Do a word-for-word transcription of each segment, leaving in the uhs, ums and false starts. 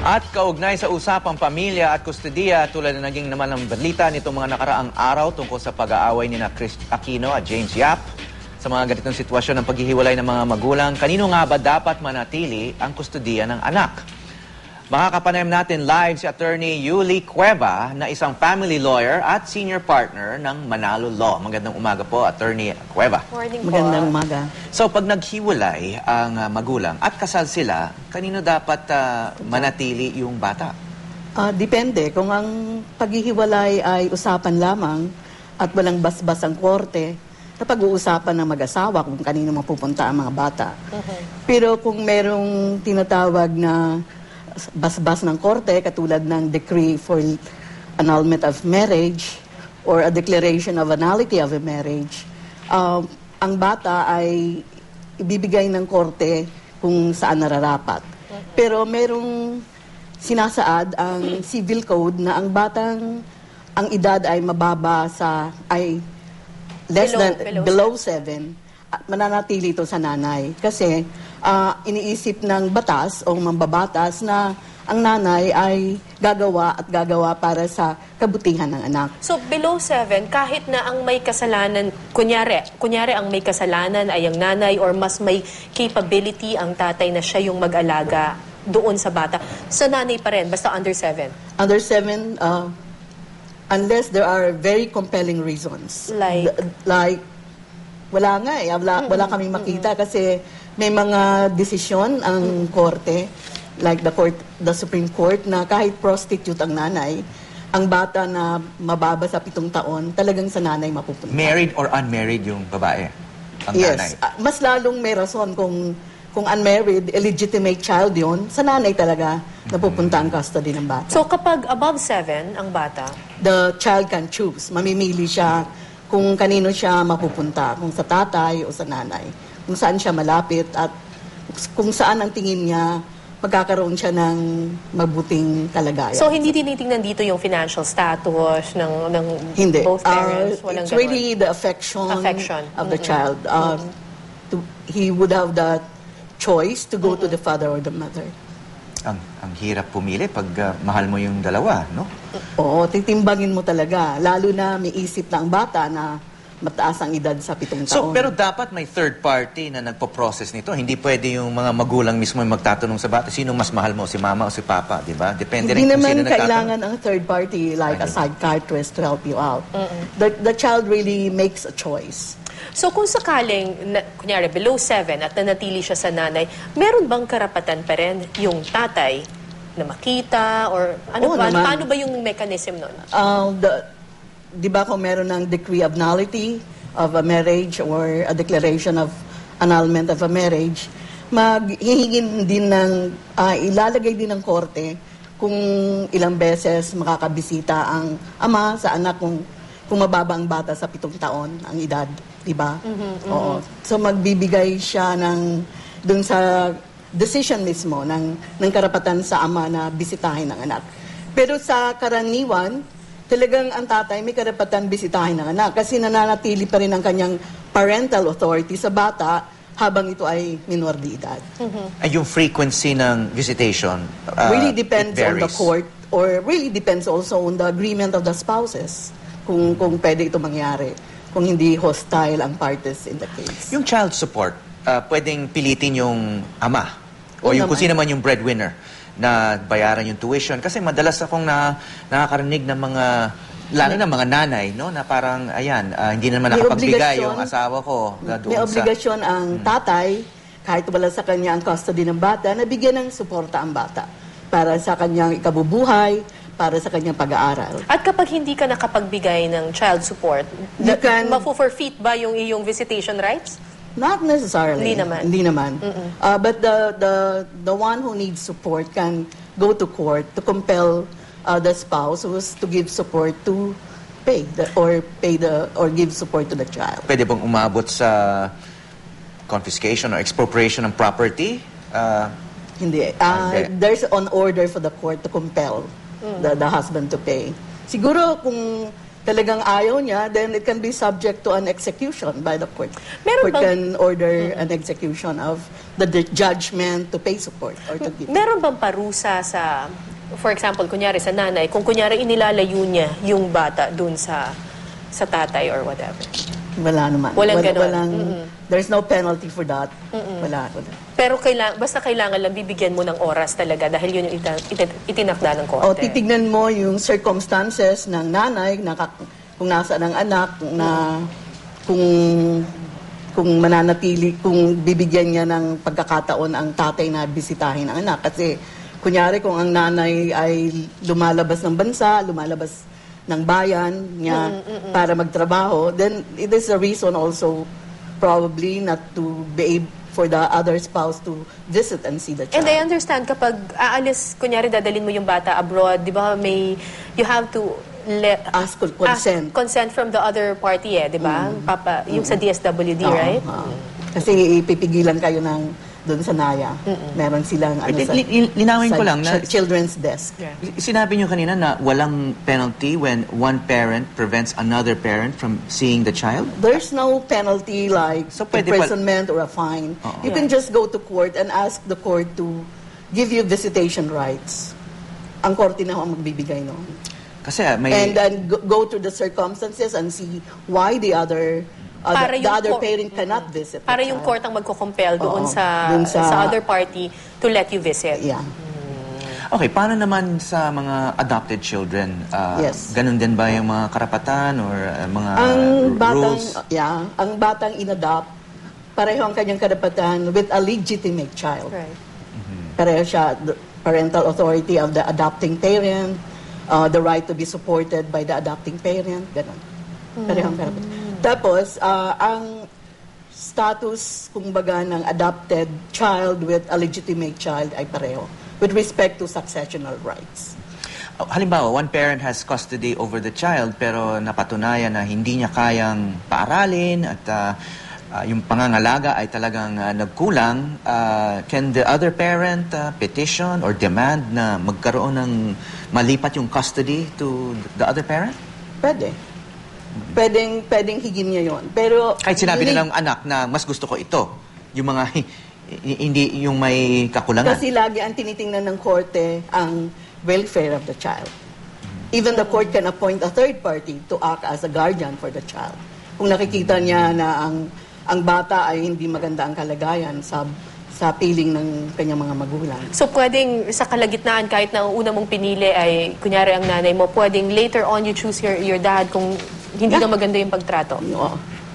At kaugnay sa usapang pamilya at kustudiya tulad na naging naman ng balita nitong mga nakaraang araw tungkol sa pag-aaway ni na Chris Aquino at James Yap. Sa mga ganitong sitwasyon ng paghihiwalay ng mga magulang, kanino nga ba dapat manatili ang kustudiya ng anak? Makakapanayam natin live si Attorney Yuli Cueva na isang family lawyer at senior partner ng Manalo Law. Magandang umaga po, Attorney Cueva. Morning po. Magandang umaga. So pag naghiwalay ang uh, magulang at kasal sila, kanino dapat uh, manatili yung bata? Uh, depende. Kung ang paghihiwalay ay usapan lamang at walang basbas ang korte, napag-uusapan ng mag-asawa kung kanino mapupunta ang mga bata. Uh-huh. Pero kung merong tinatawag na basbas ng korte, katulad ng decree for annulment of marriage or a declaration of annulity of a marriage, uh, ang bata ay ibibigay ng korte kung saan nararapat. Pero merong sinasaad ang civil code na ang batang ang edad ay mababa sa ay less below, than below, below seven, mananatili ito sa nanay kasi uh, iniisip ng batas o mambabatas na ang nanay ay gagawa at gagawa para sa kabutihan ng anak. So below seven, kahit na ang may kasalanan, kunyari, kunyari ang may kasalanan ay ang nanay or mas may capability ang tatay na siya yung mag-alaga doon sa bata, sa nanay pa rin, basta under seven? Under seven, uh, unless there are very compelling reasons. Like? The, like, wala nga eh. Wala, mm-hmm. wala kaming makita mm-hmm. kasi may mga desisyon ang mm-hmm. korte, like the court, the Supreme Court, na kahit prostitute ang nanay, ang bata na mababa sa pitong taon, talagang sa nanay mapupunta. Married or unmarried yung babae? Ang yes. nanay? Uh, mas lalong may rason kung kung unmarried, illegitimate child yon, sa nanay talaga napupunta ang custody ng bata. So kapag above seven ang bata? The child can choose. Mamimili siya kung kanino siya mapupunta, kung sa tatay o sa nanay, kung saan siya malapit at kung saan ang tingin niya magkakaroon siya ng mabuting kalagayan. So hindi tinitingnan dito yung financial status ng, ng hindi. both parents? Uh, it's ganon. really the affection, affection. of mm-hmm. the child. Uh, mm-hmm. to, he would have the choice to go mm-hmm. to the father or the mother. Ang, ang hirap pumili pag uh, mahal mo yung dalawa, no? Oo, titimbangin mo talaga. Lalo na may isip na ang bata na mataas ang edad sa pitong taon. So, pero dapat may third party na nagpo-process nito. Hindi pwede yung mga magulang mismo yung magtatanong sa bata, sino mas mahal mo, si mama o si papa, di ba? Depende Hindi rin kung naman sino nagtatanong. kailangan ang third party like Ay, a psychiatrist to help you out. Mm-mm. The, the child really makes a choice. So kung sakaling, na, kunyari, below seven at nanatili siya sa nanay, meron bang karapatan pa rin yung tatay na makita or ano Oo, ba? naman. Paano ba yung mechanism nun? Uh, the, di ba kung meron ng decree of nullity of a marriage or a declaration of annulment of a marriage, maghihingin din ng, uh, ilalagay din ng korte kung ilang beses makakabisita ang ama sa anak kung, kung mababa ang bata sa pitong taon ang edad. Diba? Mm-hmm, mm-hmm. Oo. So magbibigay siya ng dun sa decision mismo ng, ng karapatan sa ama na bisitahin ng anak. Pero sa karaniwan, talagang ang tatay may karapatan bisitahin ng anak kasi nananatili pa rin ang kanyang parental authority sa bata habang ito ay minor de edad. Mm-hmm. Ay, yung frequency ng visitation, uh, really depends it on the varies. court or really depends also on the agreement of the spouses kung, kung pwede ito mangyari, kung hindi hostile ang parties in the case. Yung child support, uh, pwedeng pilitin yung ama o Oo yung naman. kung sino man yung breadwinner na bayaran yung tuition. Kasi madalas akong na, nakakarinig ng mga, lalo na mga nanay, no, na parang, ayan, uh, hindi naman nakapagbigay yung asawa ko. Na doon may obligasyon sa, ang tatay, kahit wala sa kanya ang custody ng bata, na bigyan ng suporta ang bata para sa kanyang ikabubuhay, para sa kanyang pag-aaral. At kapag hindi ka nakapagbigay ng child support, You can- mafu-forfeit ba yung iyong visitation rights? Not necessarily. Hindi naman. Hindi naman. Uh, but the, the, the one who needs support can go to court to compel uh, the spouse who's to give support to pay the, or pay the or give support to the child. Pwede bang umabot sa confiscation or expropriation ng property? Uh, Hindi. Uh, Hindi. There's an order for the court to compel the, the husband to pay. Siguro kung talagang ayaw niya, then it can be subject to an execution by the court. Meron court bang- can order an execution of the, the judgment to pay support or to give. Meron bang parusa sa, for example, kunyari sa nanay, kung kunyari inilalayo niya yung bata dun sa sa tatay or whatever? Wala naman. Walang Wala, ganon. walang, there's no penalty for that. Wala, wala. Pero kailang, basta kailangan lang bibigyan mo ng oras talaga dahil yun yung ita- ita- itinakda ng korte. O titignan mo yung circumstances ng nanay, naka, kung nasa ng anak, kung na kung kung mananatili, kung bibigyan niya ng pagkakataon ang tatay na bisitahin ang anak. Kasi kunyari kung ang nanay ay lumalabas ng bansa, lumalabas ng bayan niya para magtrabaho, then it is a reason also probably not to be able for the other spouse to visit and see the child. And I understand kapag aalis, kunyari dadalhin mo yung bata abroad, di ba may, you have to let, Ask for consent. ask consent from the other party eh, di ba? Papa, yung sa D S W D, Oo, right? oo. Kasi ipipigilan kayo ng doon sa Naya. Meron silang ano Li- sa, li- li- linawin sa ko lang na- ch- children's desk. Yeah. Sinabi niyo kanina na walang penalty when one parent prevents another parent from seeing the child? There's no penalty like So, pwede pa- imprisonment or a fine. Oo. You can just go to court and ask the court to give you visitation rights. Ang korte na ho ang magbibigay noon. Kasi ah, may... And then go, go through the circumstances and see why the other uh, Para the, the yung other court- parent cannot visit. the Para yung child. court ang magko-compel doon Oo, sa, dun sa- sa other party to let you visit. Yeah. Okay, paano naman sa mga adopted children? Ah, Yes. Ganun din ba yung mga karapatan or ah, mga Ang r- batang, rules? yeah, ang batang inadopt, pareho ang kanyang karapatan with a legitimate child. Right. Pareho siya, the parental authority of the adopting parent, uh, the right to be supported by the adopting parent, gano'n. Pareho ang karapatan. Tapos, ah, ang status, kumbaga, ng adopted child with a legitimate child ay pareho with respect to successional rights. Oh, halimbawa, one parent has custody over the child pero napatunayan na hindi niya kayang paaralin at ah, ah, yung pangangalaga ay talagang ah, nagkulang. Ah, can the other parent ah, petition or demand na magkaroon ng malipat yung custody to the other parent? Pwede. Pwedeng, pwedeng higin niya yon. Pero, Kahit sinabi yun na ay- ng anak na mas gusto ko ito. Yung mga hi- hindi yung may kakulangan. Kasi lagi ang tinitingnan ng korte ang welfare of the child. Even the court can appoint a third party to act as a guardian for the child. Kung nakikita niya na ang ang bata ay hindi maganda ang kalagayan sa sa piling ng kanyang mga magulang. So pwedeng sa kalagitnaan kahit na ang una mong pinili ay kunyari ang nanay mo, pwedeng later on you choose your your dad kung hindi Yeah. na maganda yung pagtrato. Oo.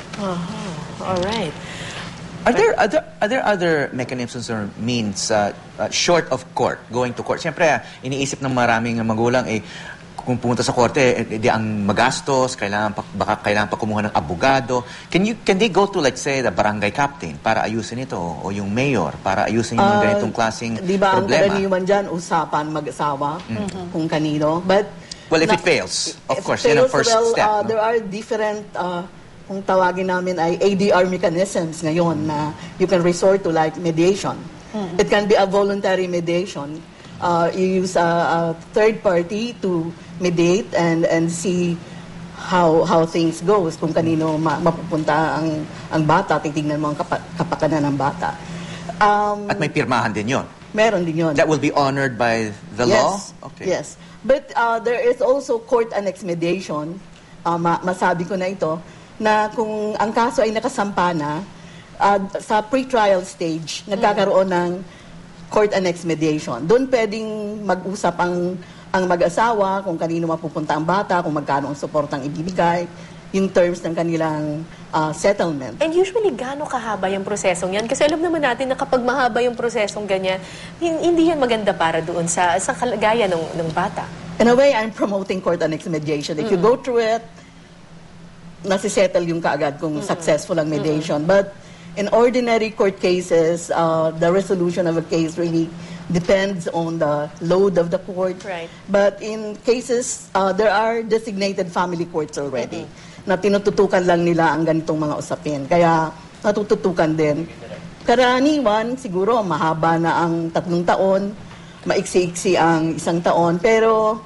All right. Are there other are there other mechanisms or means uh, uh, short of court, going to court? Siyempre, ah, iniisip ng maraming magulang eh kung pumunta sa korte, eh, di ang magastos, kailangan pa, baka kailangan pa kumuha ng abogado. Can you can they go to let's say the barangay captain para ayusin ito o yung mayor para ayusin yung mga Ah, ganitong klaseng di ba ang problema? karaniwan dyan, usapan mag-asawa kung kanino. But Well, if na- it fails, of if it course, yan ang fails, first well, step. uh, no? There are different, uh, kung tawagin namin ay A D R mechanisms ngayon na you can resort to like mediation. It can be a voluntary mediation. Uh, you use a, a third party to mediate and and see how how things goes, kung kanino ma- mapupunta ang ang bata, titignan mo ang kapa- kapakanan ng bata. Um, At may pirmahan din yon. meron din yun. That will be honored by the law? Yes. Okay. Yes. But uh, there is also court annex mediation. Uh, ma- masabi ko na ito, na kung ang kaso ay nakasampa na, uh, sa pre-trial stage, nagkakaroon ng court annex mediation. Doon pwedeng mag-usap ang, ang mag-asawa kung kanino mapupunta ang bata, kung magkano ang suportang ibibigay, yung terms ng kanilang uh, settlement. And usually, gaano kahaba yung prosesong yan? Kasi alam naman natin na kapag mahaba yung prosesong ganyan, hin- hindi yan maganda para doon sa, sa kalagayan ng, ng bata. In a way, I'm promoting court annex mediation. If you go through it, nasisettle yung kaagad kung successful ang mediation. But in ordinary court cases, uh, the resolution of a case really depends on the load of the court. Right. But in cases, uh, there are designated family courts already na tinututukan lang nila ang ganitong mga usapin. Kaya natututukan din. Karaniwan, siguro, mahaba na ang tatlong taon, maiksi-iksi ang isang taon, pero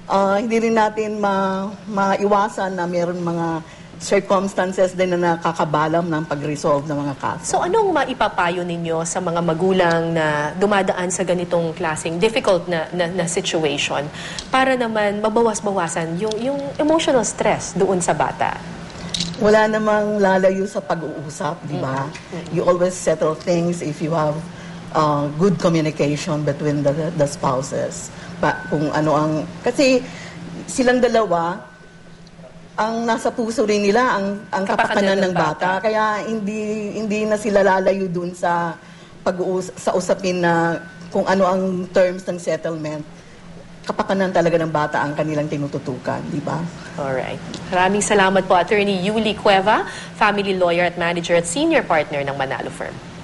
ah, hindi rin natin ma maiwasan na mayroon mga circumstances din na nakakabalam ng pag-resolve ng mga kaso. So anong maipapayo ninyo sa mga magulang na dumadaan sa ganitong klaseng difficult na, na, na situation para naman mabawas-bawasan yung, yung emotional stress doon sa bata? Wala namang lalayo sa pag-uusap, di ba? You always settle things if you have uh, good communication between the, the spouses. Pa, kung ano ang... Kasi silang dalawa, ang nasa puso rin nila ang ang kapakanan, ng bata. Kaya hindi hindi na sila lalayo dun sa pag sa usapin na kung ano ang terms ng settlement. Kapakanan talaga ng bata ang kanilang tinututukan, di ba? Alright. Maraming salamat po, Attorney Yuli Cueva, family lawyer at manager at senior partner ng Manalo Firm.